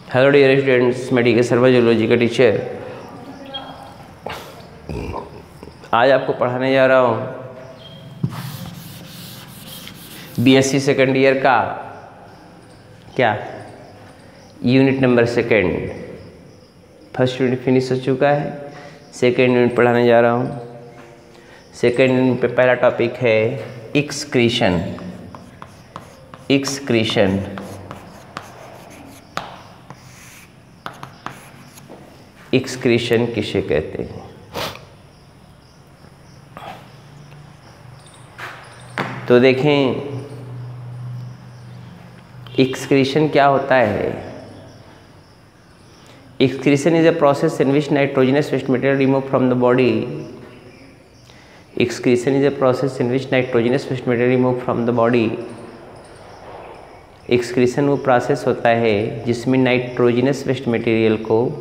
Hello dear students, मैं D K. Sharma zoology का teacher. आज आपको पढ़ाने जा रहा हूँ बीएससी सेकेंड ईयर का क्या unit number second. First unit finish हो चुका है, सेकेंड यूनिट पढ़ाने जा रहा हूँ। सेकेंड यूनिट पे पहला टॉपिक है एक्सक्रीशन। एक्सक्रीशन एक्सक्रीशन किसे कहते हैं? तो देखें एक्सक्रीशन क्या होता है। Excretion is a process in which nitrogenous waste material remove from the body. Excretion is a process in which nitrogenous waste material remove from the body. Excretion वो process होता है जिसमें नाइट्रोजनस वेस्ट मटेरियल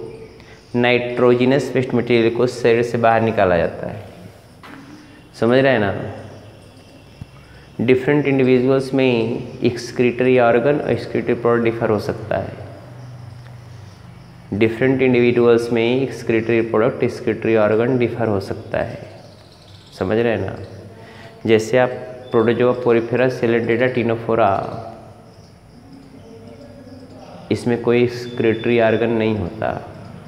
को शरीर से बाहर निकाला जाता है। समझ रहे हैं ना? डिफरेंट इंडिविजुअल्स में एक्सक्रीटरी ऑर्गन और एक्सक्रीटरी प्रोडक्ट डिफर हो सकता है। डिफरेंट इंडिविजुअल्स में excretory product excretory organ differ हो सकता है। समझ रहे हैं ना? जैसे आप प्रोटोजोआ पोरिफेरा सेलेडेटा टिनोफोरा, इसमें कोई एक्सक्रीटरी ऑर्गन नहीं होता।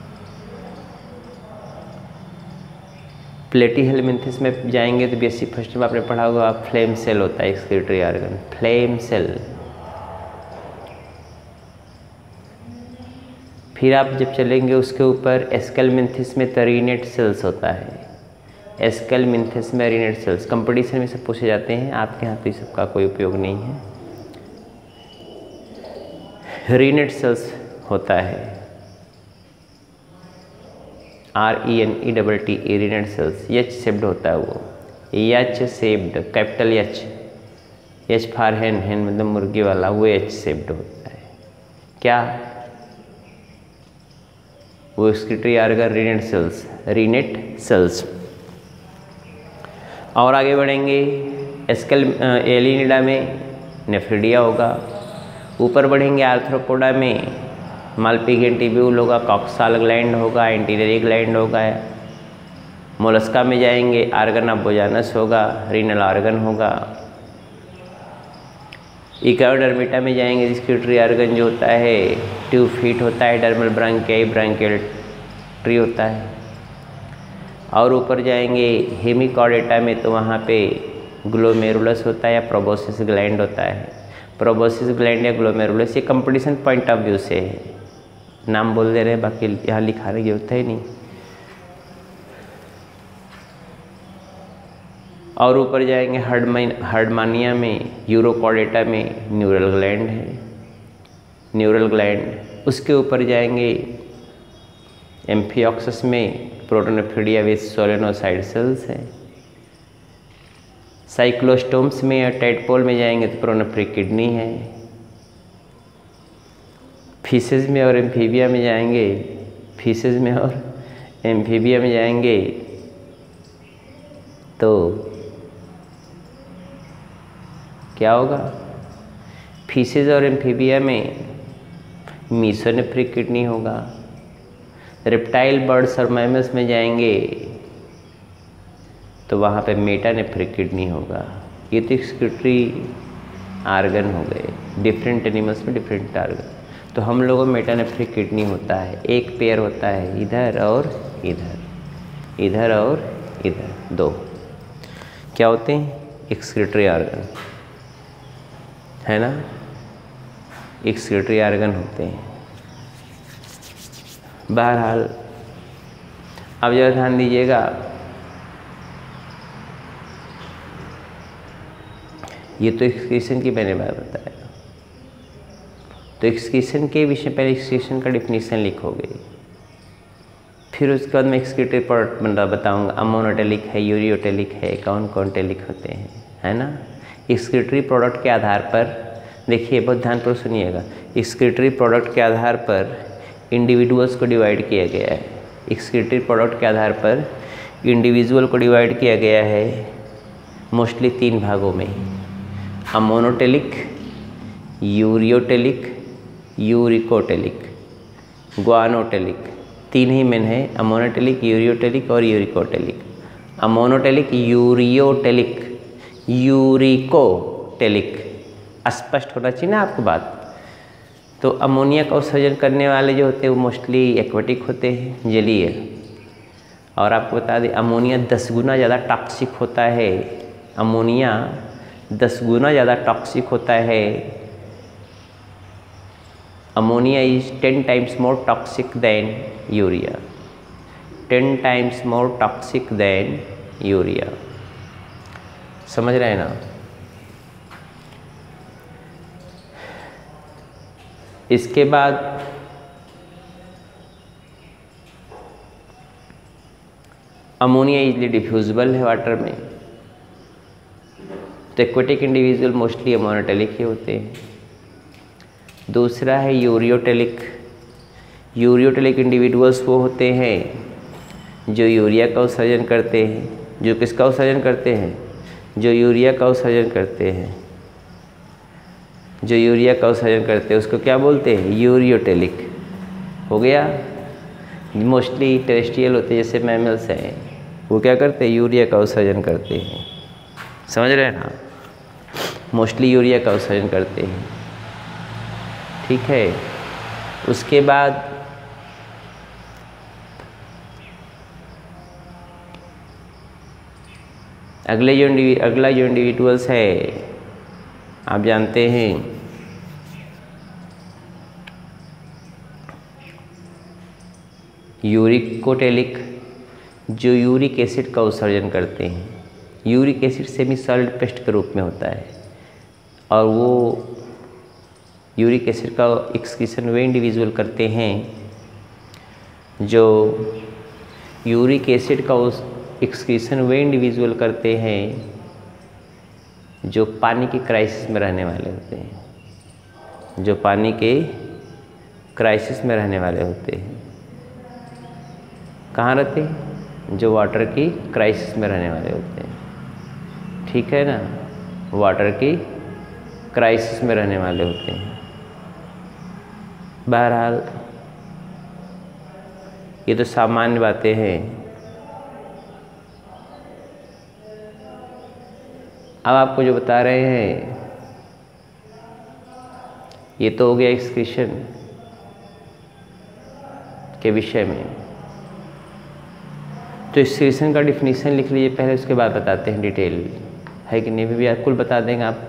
प्लेटीहेलमिन्थेस में जाएंगे तो बीएससी फर्स्ट में आपने पढ़ा होगा, फ्लेम सेल होता है एक्सक्रीटरी ऑर्गन, फ्लेम सेल। फिर आप जब चलेंगे उसके ऊपर एस्केलमिन्थेस में तो रीनेट सेल्स होता है। एस्केलमिन्थेस में रीनेट सेल्स कंपटीशन में सब पूछे जाते हैं, आपके यहाँ तो इस सबका कोई उपयोग नहीं है। रीनेट सेल्स होता है RENETT renette cells. H shaped होता है वो, H shaped, capital H for hen, hen मतलब मुर्गी वाला, वो एच शेप्ड होता है। क्या वो एक्सक्रीटरी ऑर्गन रीनेट सेल्स। और आगे बढ़ेंगे एलिनिडा में नेफ्रिडिया होगा। ऊपर बढ़ेंगे आर्थ्रोपोडा में मालपिगियन टिब्यूल होगा, कॉक्साल ग्लैंड होगा, एंटीरियर ग्लैंड होगा। मोलस्का में जाएंगे आर्गन ऑफ बोजानस होगा, रीनल ऑर्गन होगा। इकोडर्मिटा में जाएंगे एक्सक्रीटरी ऑर्गन जो होता है ट्यूब फीट होता है, डर्मल ब्रांकियाई ब्रांकियल ट्री होता है। और ऊपर जाएंगे हेमिकॉर्डेटा में तो वहाँ पे ग्लोमेरुलस होता है या प्रोबोसिस ग्लैंड होता है। प्रोबोसिस ग्लैंड या ग्लोमेरुलस ये कंपटीशन पॉइंट ऑफ व्यू से है, नाम बोल दे रहे हैं, बाकी यहाँ लिखाने की जरूरत है नहीं। और ऊपर जाएंगे हर्डमानिया में, यूरोकॉर्डेटा में न्यूरल ग्लैंड है, न्यूरल ग्लैंड। उसके ऊपर जाएंगे एम्फियोक्सस में प्रोटोनेफ्रिडिया विद सोलेनोसाइड सेल्स है। साइक्लोस्टोम्स में या टेडपोल में जाएंगे तो प्रोनेफ्रिक किडनी है। फीसेस में और एम्फीबिया में जाएंगे, फीसेस में और एम्फीबिया में जाएंगे तो क्या होगा? फीसेस और एम्फीबिया में मीसोनेफ्रिक किडनी होगा। रेप्टाइल बर्ड्स और मैमल्स में जाएंगे तो वहाँ पे मेटानेफ्रिक किडनी होगा। ये तो एक्सक्रीटरी ऑर्गन हो गए, डिफरेंट एनिमल्स में डिफरेंट ऑर्गन। तो हम लोगों में मेटानेफ्रिक किडनी होता है, एक पेयर होता है इधर और इधर, इधर और इधर, दो क्या होते हैं? एक्सक्रीटरी ऑर्गन है ना, एक्सक्रीटरी ऑर्गन होते हैं। बहरहाल अब जरा ध्यान दीजिएगा, ये तो एक्सक्रीशन की मैंने बात बताया। तो एक्सक्रीशन के विषय पहले एक्सक्रीशन का डिफिनीशन लिखोगे, फिर उसके बाद मैं एक्सक्रीटरी प्रोडक्ट बताऊंगा। अमोनोटेलिक है, यूरियोटेलिक है, कौन कौन टेलिक होते हैं, है ना। एक्सक्रीटरी प्रोडक्ट के आधार पर देखिए, बहुत ध्यानपूर्वक सुनिएगा, एक्सक्रीटरी प्रोडक्ट के आधार पर इंडिविजुअल्स को डिवाइड किया गया है। एक्सक्रीटरी प्रोडक्ट के आधार पर इंडिविजुअल को डिवाइड किया गया है मोस्टली 3 भागों में, अमोनोटेलिक, यूरियोटेलिक, यूरिकोटेलिक। ग्वानोटेलिक। तीन ही मेन है, अमोनोटेलिक, यूरियोटेलिक और यूरिकोटेलिक। Ammonotelic, ureotelic, uricotelic. स्पष्ट होना चाहिए ना आपको बात। तो अमोनिया का उत्सर्जन करने वाले जो होते हैं वो मोस्टली एक्वेटिक होते हैं, जलीय। और आपको बता दें अमोनिया 10 गुना ज़्यादा टॉक्सिक होता है। अमोनिया 10 गुना ज़्यादा टॉक्सिक होता है। Ammonia is 10 times more toxic than urea, 10 times more toxic than urea. समझ रहे हैं ना? इसके बाद अमोनिया इजली डिफ्यूजिबल है वाटर में। तो एक्वेटिक इंडिविजुअल मोस्टली अमोनोटेलिक ही होते हैं। दूसरा है यूरियोटेलिक। यूरियोटेलिक इंडिविजुअल्स वो होते हैं जो यूरिया का उत्सर्जन करते हैं। जो किसका उत्सर्जन करते हैं? जो यूरिया का उत्सर्जन करते हैं। जो यूरिया का उत्सर्जन करते हैं उसको क्या बोलते हैं? यूरियोटेलिक। हो गया। मोस्टली टेरेस्ट्रियल होते हैं, जैसे मैमल्स हैं, वो क्या करते हैं? यूरिया का उत्सर्जन करते हैं। समझ रहे हैं ना? मोस्टली यूरिया का उत्सर्जन करते हैं। ठीक है। उसके बाद अगला जो इंडिविजुअल्स है आप जानते हैं यूरिकोटेलिक, जो यूरिक एसिड का उत्सर्जन करते हैं। Uric acid semi solid paste के रूप में होता है और वो यूरिक एसिड का एक्सक्रीशन वे इंडिविजुअल करते हैं जो यूरिक एसिड का उस एक्सक्रीशन वे इंडिविजुअल करते हैं जो पानी के क्राइसिस में रहने वाले होते हैं। जो पानी के क्राइसिस में रहने वाले होते हैं। कहाँ रहते हैं? जो वाटर की क्राइसिस में रहने वाले होते हैं। ठीक है ना? वाटर की क्राइसिस में रहने वाले होते हैं। बहरहाल ये तो सामान्य बातें हैं। अब आपको जो बता रहे हैं ये तो हो गया एक्सक्रीशन के विषय में। तो एक्सक्रीशन का डिफिनीशन लिख लीजिए पहले, उसके बाद बताते हैं डिटेल है कि नहीं। भी कुल बता देंगे आप,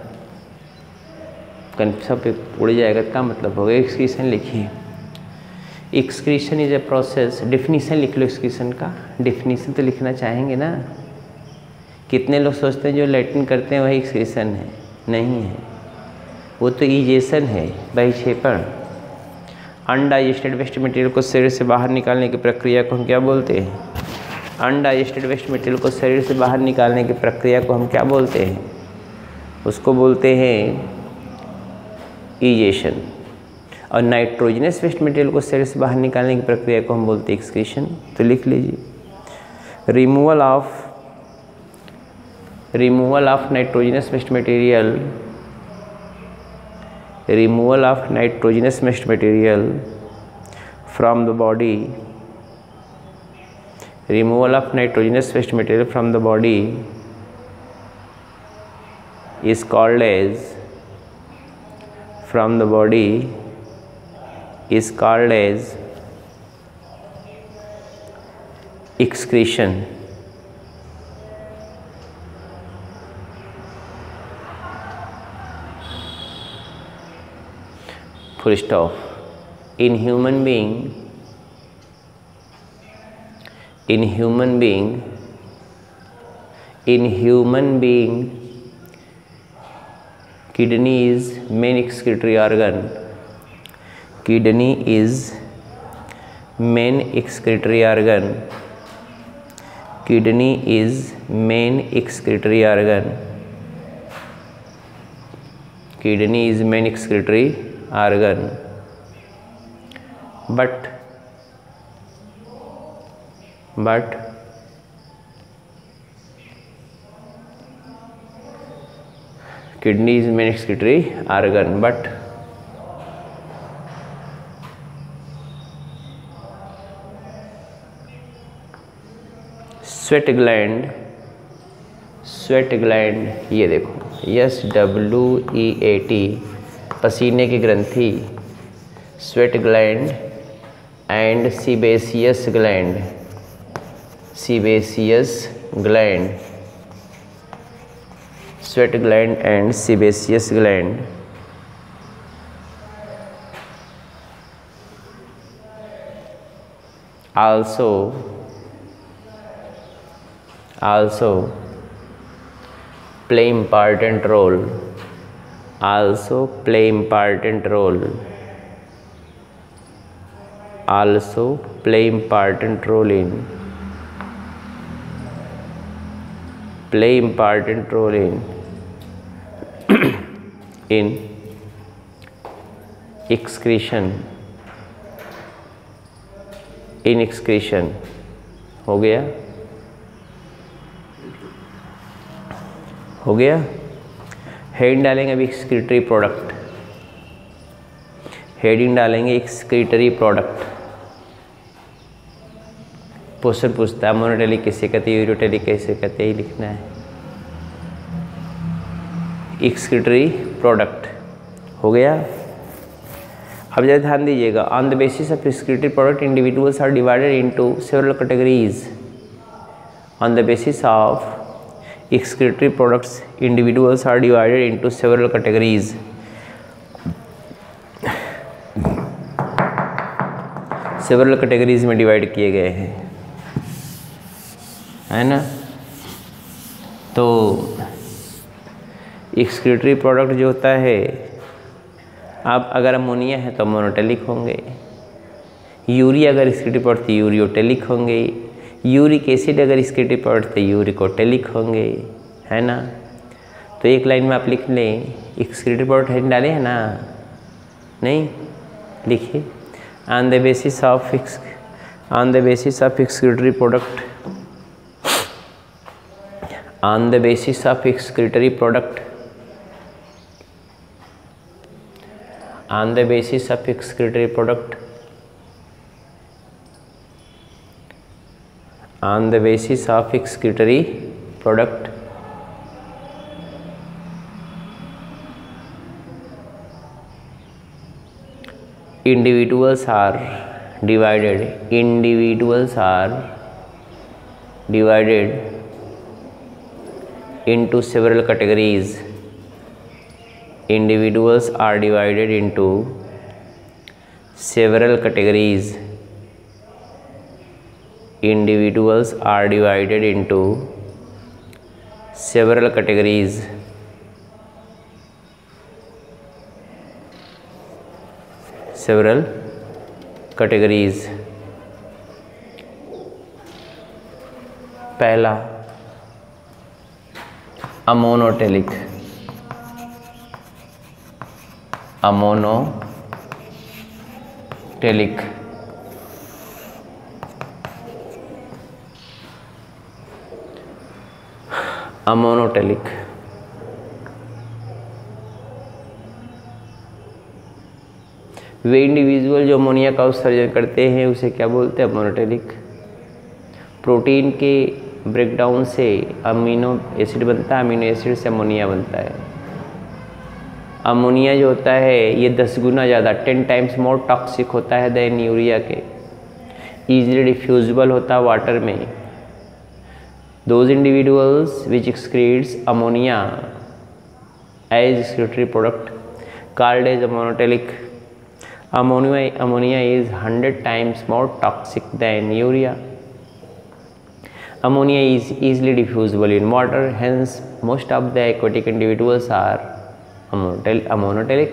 सब पे उड़ जाएगा। क्या मतलब होगा? एक्सक्रीशन लिखिए। Excretion is a process. Definition लिख लो एक्सक्रीशन का। डिफिनीशन तो लिखना चाहेंगे ना। कितने लोग सोचते हैं जो लैटिन करते हैं वही एक्सक्रीशन है? नहीं है, वो तो इजेशन है, बहिक्षेपण। अनडाइजेस्टेड वेस्ट मटेरियल को शरीर से बाहर निकालने की प्रक्रिया को हम क्या बोलते हैं? अनडाइजेस्टेड वेस्ट मटेरियल को शरीर से बाहर निकालने की प्रक्रिया को हम क्या बोलते हैं? उसको बोलते हैं इजेशन। और नाइट्रोजनस वेस्ट मटेरियल को शरीर से बाहर निकालने की प्रक्रिया को हम बोलते हैं एक्सक्रीशन। तो लिख लीजिए removal of nitrogenous waste material, removal of nitrogenous waste material from the body, removal of nitrogenous waste material from the body is called as excretion. Full stop. In human being kidney is main excretory organ. Kidney is main excretory organ. Kidney is main excretory organ. Kidney is main excretory organ, but kidney is main excretory organ, but sweat gland ये देखो SWEAT पसीने की ग्रंथि, sweat gland and sebaceous gland, sweat gland and sebaceous gland. also play important role in excretion हो गया। Heading डालेंगे अभी excretory product, question पूछता है मोनोटेलिक किसे कहते हैं, यूरोटेलिक कैसे कहते हैं, लिखना है। एक्सक्रीटरी प्रोडक्ट हो गया। अब ज़रा ध्यान दीजिएगा, on the basis of excretory product individuals are divided into several categories. ऑन द बेसिस ऑफ excretory products individuals are divided into several categories। Several categories में डिवाइड किए गए हैं, है ना। तो एक्सक्रीटरी प्रोडक्ट जो होता है, आप अगर अमोनिया है तो मोनोटेलिक होंगे, यूरिया अगर एक्सक्रीटरी प्रोडक्ट तो यूरियोटेलिक होंगे, यूरिक एसिड अगर एक्सक्रीटरी प्रोडक्ट तो यूरिकोटेलिक होंगे, है ना। तो एक लाइन में आप लिख लें, एक्सक्रीटरी प्रोडक्ट हेडिंग डाले हैं ना, नहीं लिखिए। On the basis of excretory product, on the basis of excretory product, on the basis of excretory product, on the basis of excretory product individuals are divided into several categories, individuals are divided into several categories, individuals are divided into several categories, पहला ammonotelic, ammonotelic वे individual जो ammonia का उत्सर्जन करते हैं उसे क्या बोलते हैं, अमोनोटेलिक। प्रोटीन के ब्रेकडाउन से अमीनो एसिड बनता है, अमीनो एसिड से अमोनिया बनता है। अमोनिया जो होता है ये 10 गुना ज़्यादा 10 टाइम्स मोर टॉक्सिक होता है देन यूरिया के, ईजिली डिफ्यूजिबल होता है वाटर में। Those individuals which excretes ammonia as excretory product called as monotelic. Ammonia is 100 times more toxic than urea. Ammonia is easily diffusible in water, hence most of the aquatic individuals are ammoniotelic.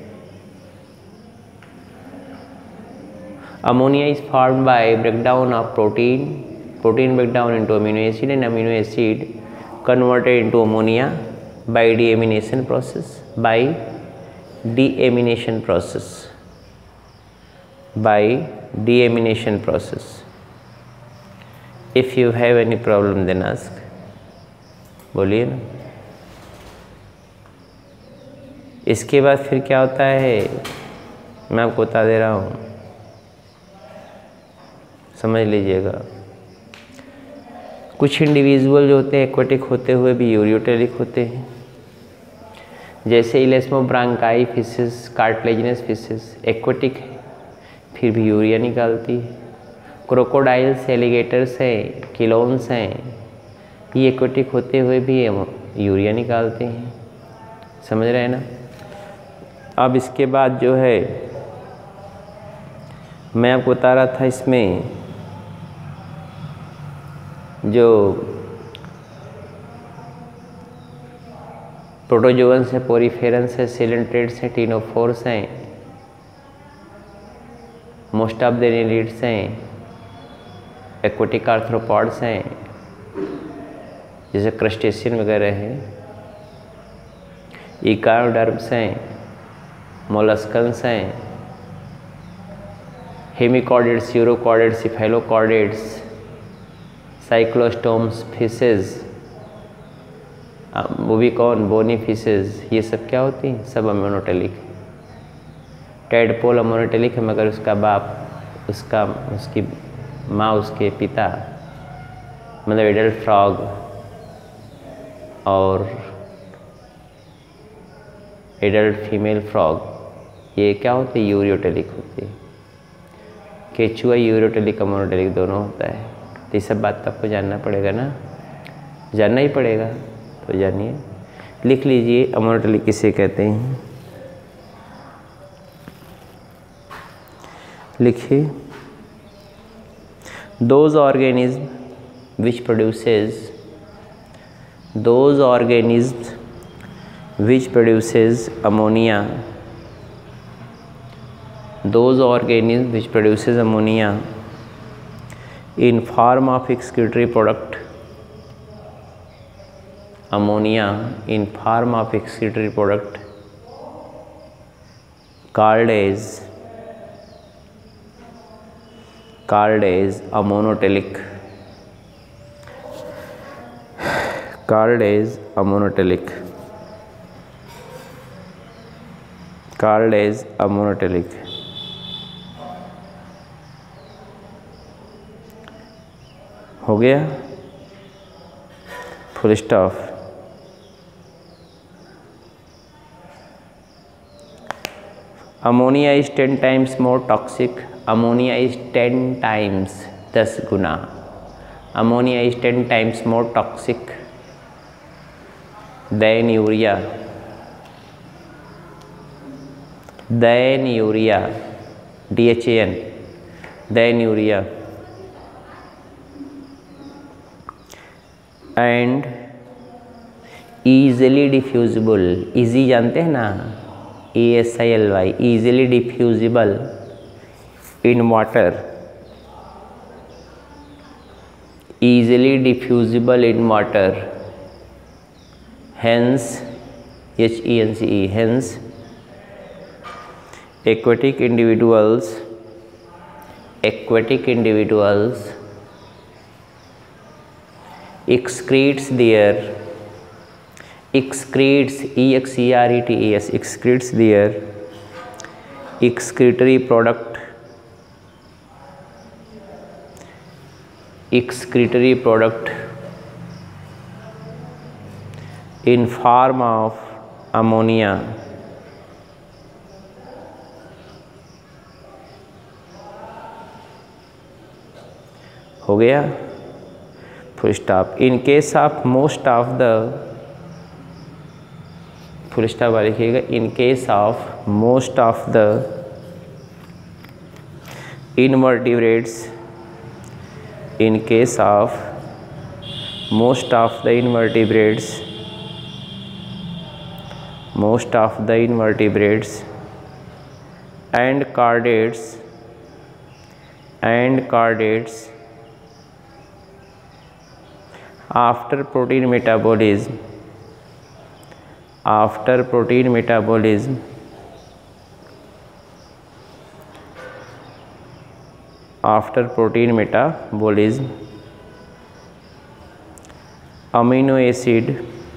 Ammonia is formed by breakdown of protein breakdown into amino acid and amino acid converted into ammonia by deamination process. If you have any problem then ask, बोलिए ना। इसके बाद फिर क्या होता है मैं आपको बता दे रहा हूँ, समझ लीजिएगा। कुछ इंडिविजुअल जो होते हैं एक्वेटिक होते हुए भी यूरियोटेलिक होते हैं, जैसे elasmobranchii fishes, cartilaginous fishes aquatic है फिर भी यूरिया निकालती है। क्रोकोडाइल्स, एलिगेटर्स हैं, किलोन्स हैं, ये एक्वेटिक होते हुए भी यूरिया निकालते हैं। समझ रहे हैं ना। अब इसके बाद जो है मैं आपको बता रहा था, इसमें जो प्रोटोजोअन्स है, पोरीफेरन्स है, सिलेंट्रेट्स हैं, टीनोफोर्स हैं, मोस्ट ऑफ द एनिलिड्स हैं, एक्वेटिक आर्थ्रोपॉड्स हैं जैसे क्रस्टेशियन वगैरह हैं, इकायोडर्म्स हैं, मोलस्कन्स हैं, hemichordates, urochordates, cephalochordates, cyclostomes, fishes, वो भी कौन, बोनी फिशेस, ये सब क्या होती हैं, सब अमोनोटेलिक। टेडपोल अमोनोटेलिक है मगर उसका बाप, उसकी माँ, उसके पिता मतलब एडल्ट फ्रॉग और एडल्ट फीमेल फ्रॉग ये क्या होते हैं, यूरियोटेलिक होती है। केचुआ यूरियोटेलिक अमोनोटेलिक दोनों होता है। तो ये सब बात तो आपको जानना पड़ेगा ना, जानना ही पड़ेगा, तो जानिए, लिख लीजिए अमोनोटेलिक किसे कहते हैं। लिखिए, those organisms which produces ammonia, those organisms which produces ammonia in form of excretory product, ammonia in form of excretory product called as amonotelic, called as amonotelic, called as amonotelic। हो गया, full stop. Ammonia is 10 times more toxic, ammonia is 10 times 10 गुना, ammonia is 10 times more toxic than urea, DHAN, than urea, and easily diffusible, easy जानते हैं ना, ESILY, easily diffusible in water, easily diffusible in water, hence HENCE, hence aquatic individuals excretes EXCRETES, excretes their excretory product in form of ammonia, हो गया, full stop. In case of most of the, full stop वाले लिखिएगा, in case of most of the invertebrates, in case of most of the invertebrates and chordates after protein metabolism amino acid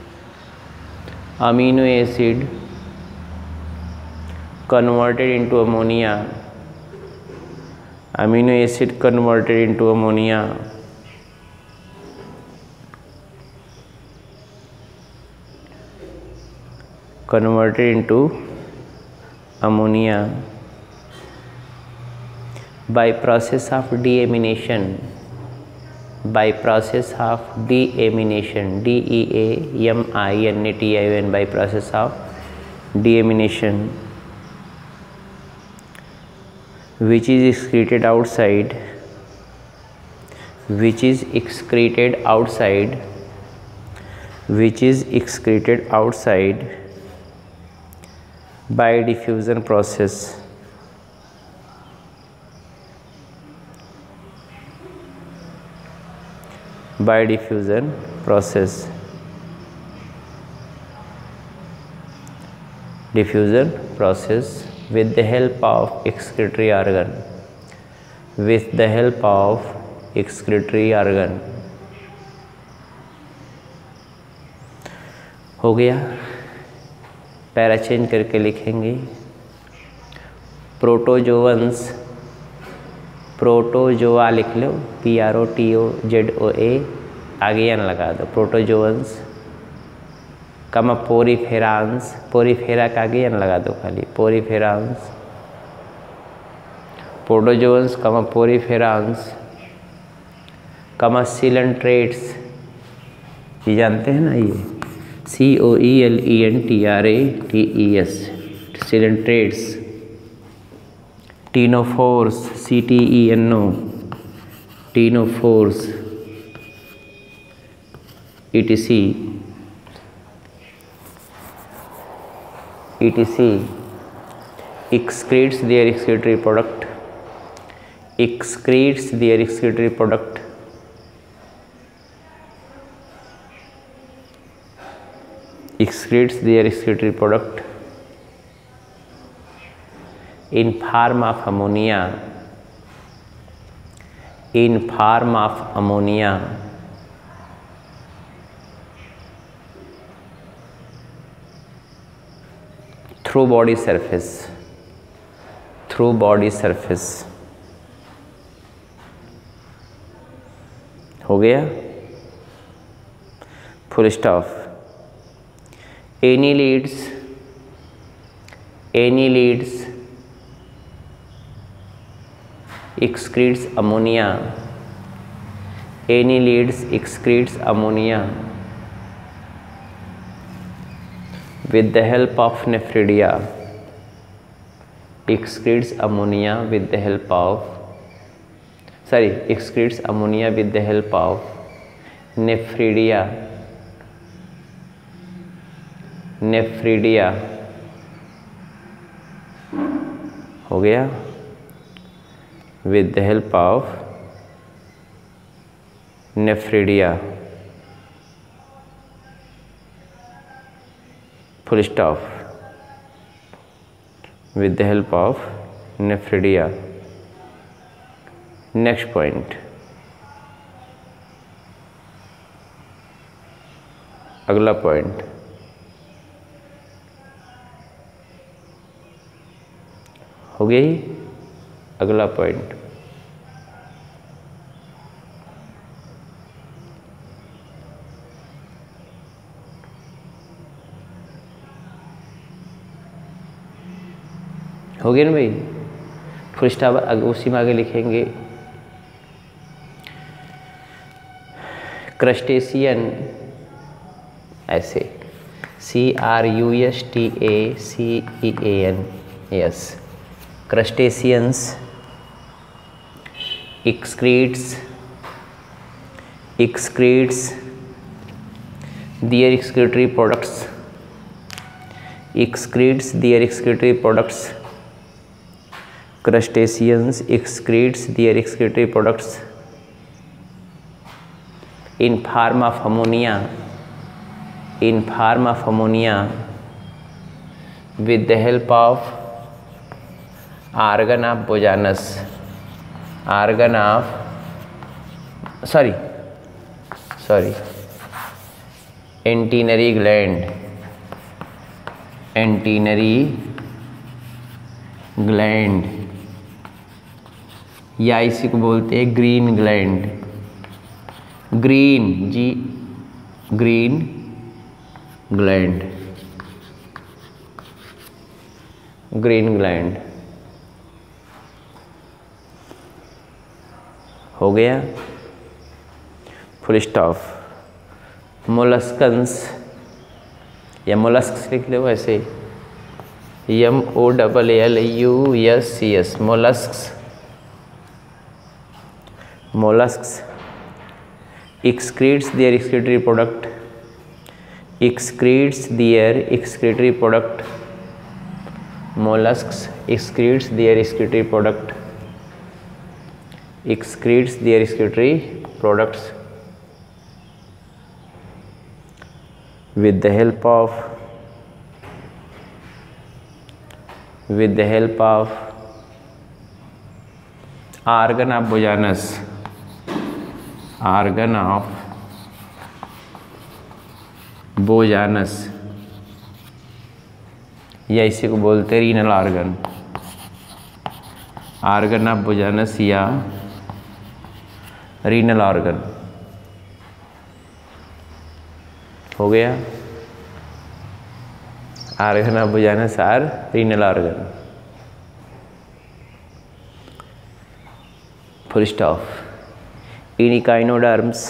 converted into ammonia, converted into ammonia by process of deamination, by process of deamination, DEAMINATION, by process of deamination, which is excreted outside, which is excreted outside, which is excreted outside by diffusion process, by diffusion process, diffusion process with the help of excretory organ, with the help of excretory organ। हो गया। Para change करके लिखेंगे protozoans, protozoa लिख लो, PROTOZOA, आगे N लगा दो, protozoans कमा पोरीफेरांस, Porifera का आगे एन लगा दो खाली, पोरीफेरांस, प्रोटोजोअन्स कमा पोरीफेरांस कमा सिलेंट्रेट्स, ये जानते हैं ना, ये COELENTRATES, coelenterates, ctenophores, CTENO, ctenophores, ETC, excretes their excretory product, excretes their excretory product, excretes their excretory product in form of ammonia, in form of ammonia through body surface, through body surface। हो गया, full stop. Annelids, annelids excretes ammonia, Annelids excretes ammonia with the help of nephridia, excretes ammonia with the help of, excretes ammonia with the help of nephridia, nephridia। हो गया, with the help of nephridia, full stop, with the help of nephridia। next point, अगला point, हो गई। अगला point, हो गया ना भाई, फुल स्टॉप। उसी में आगे लिखेंगे क्रस्टेशियन, ऐसे CRUSTACEAN, yes, crustaceans excretes their excretory products, excretes their excretory products, crustaceans excretes their excretory products in form of ammonia, in form of ammonia with the help of organ of Bojannus, organ of antennary gland, antennary gland, या इसी को बोलते हैं green gland, green gland, green gland. हो गया, full stop. मोलस्कन्स या molluscs लिख लो ऐसे, MOLLUSCS, molluscs. Molluscs excretes their excretory product, excretes their excretory product, mollusks excretes their excretory product, excretes their excretory products with the help of organ of Boujanus, organ of Boujanus, या इसी को बोलते हैं renal organ, organ of Boujanus या renal organ. हो गया, organ of Boujanus और renal organ, full stop. In echinoderms,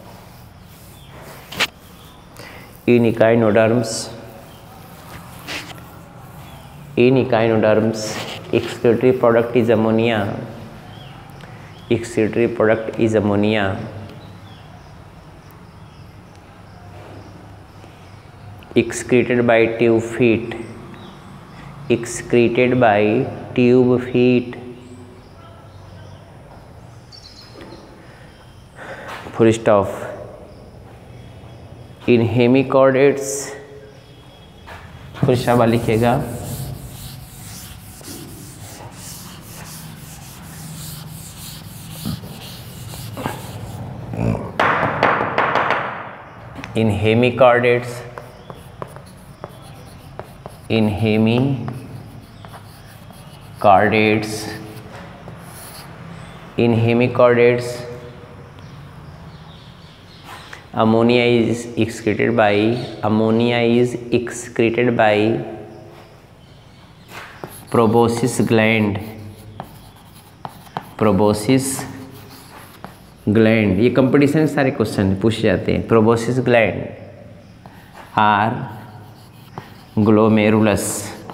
excretory product is ammonia, excretory product is ammonia, excreted by tube feet, excreted by tube feet, full stop। In hemichordates, फिर शाबा लिखेगा, in hemichordates, ammonia is excreted by proboscis gland, ये competition सारे question पूछे जाते हैं। Proboscis gland or glomerulus,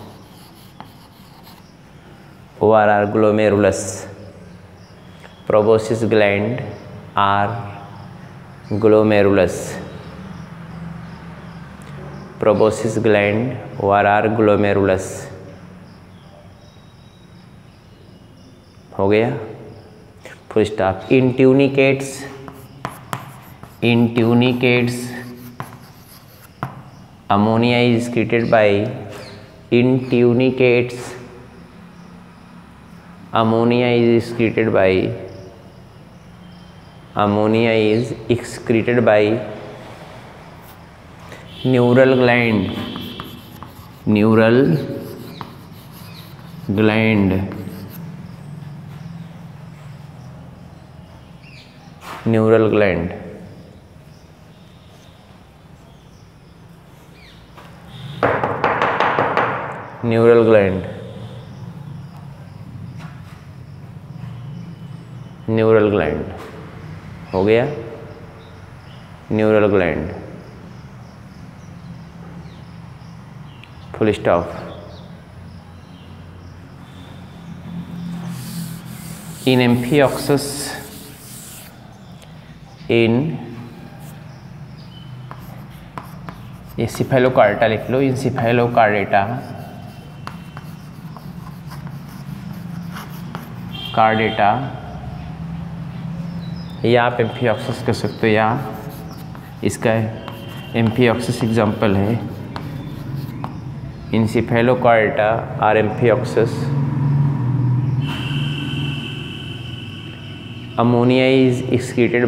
ORR glomerulus, proboscis gland or glomerulus, proboscis gland ORR glomerulus. हो गया, full stop. In tunicates ammonia is excreted by, in tunicates ammonia is excreted by neural gland, neural gland हो गया, neural gland, full stop. In amphioxus, cephalochordata लिख लो, एंसिफेलोकार्डेटा, या आप amphioxus कर सकते हो, या इसका एम्फियोक्सस एग्जाम्पल है, एंसिफेलोकार्डेटा और amphioxus. ammonia is excreted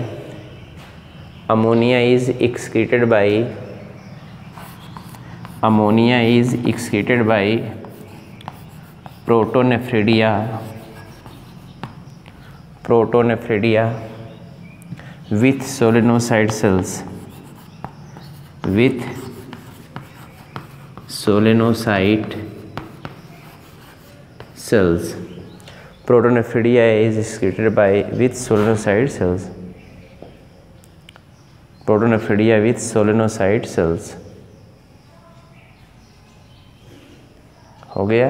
by protonephridia with solenocyte cells, cells. Protonophilia is excreted by with solenocyte cells. Protonophilia with solenocyte cells. हो गया।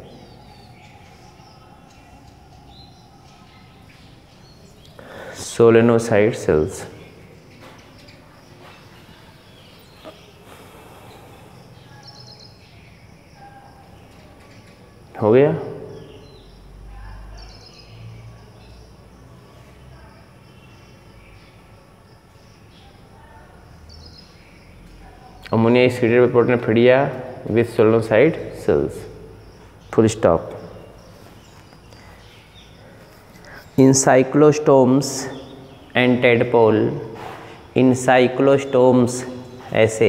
Solenocyte cells. हो गया। Ammonia is secreted by protonophilia with solenocyte cells. Full stop. In cyclostomes and tadpole, in cyclostomes ऐसे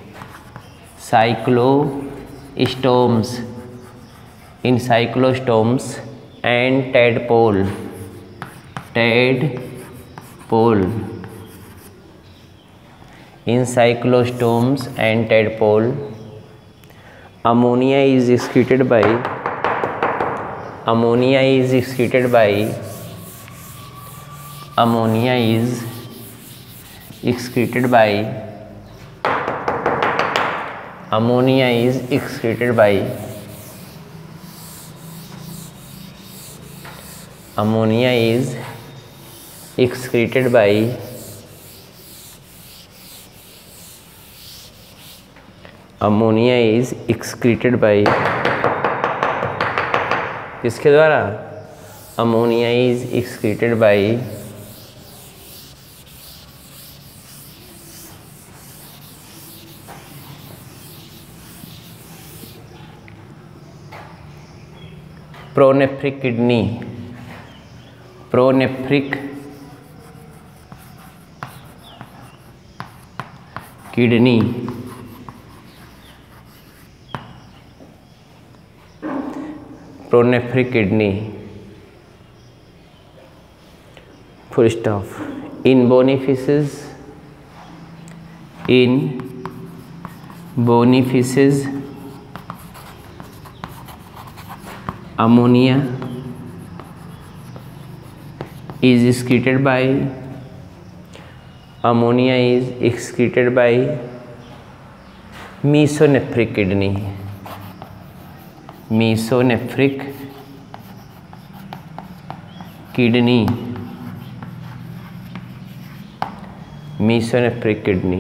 cyclostomes, in cyclostomes and tadpole, in cyclostomes and tadpole, ammonia is excreted by ammonia is excreted by ammonia is excreted by ammonia is excreted by ammonia is excreted by ammonia is excreted by किसके द्वारा? Ammonia is excreted by pronephric kidney, pronephric kidney, pronephric kidney. Full stop. In bony fishes, in bony fishes ammonia is excreted by ammonia is excreted by mesonephric kidney, mesonephric kidney, mesonephric kidney।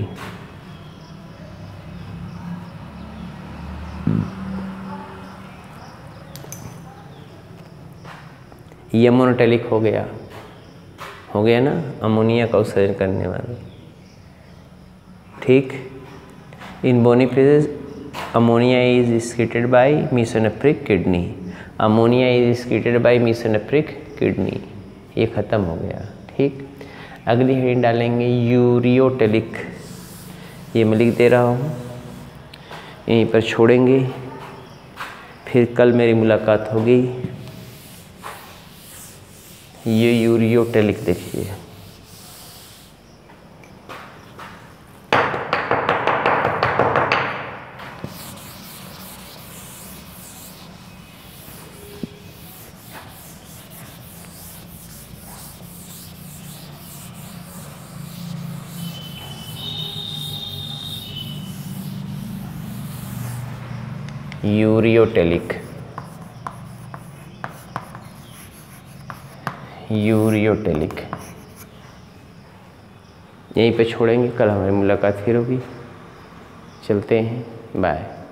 ये मोनोटेलिक हो गया ना, ammonia का उत्सर्जन करने वाला। ठीक। In bony fishes ammonia is excreted by mesonephric kidney, ammonia is excreted by mesonephric kidney. ये ख़त्म हो गया। ठीक। अगली हेडिंग डालेंगे यूरियोटेलिक। ये मैं लिख दे रहा हूँ, यहीं पर छोड़ेंगे। फिर कल मेरी मुलाकात होगी। ये यूरियोटेलिक देखिए। यूरियोटेलिक, यूरियोटेलिक यहीं पे छोड़ेंगे। कल हमारी मुलाकात फिर होगी। चलते हैं, बाय।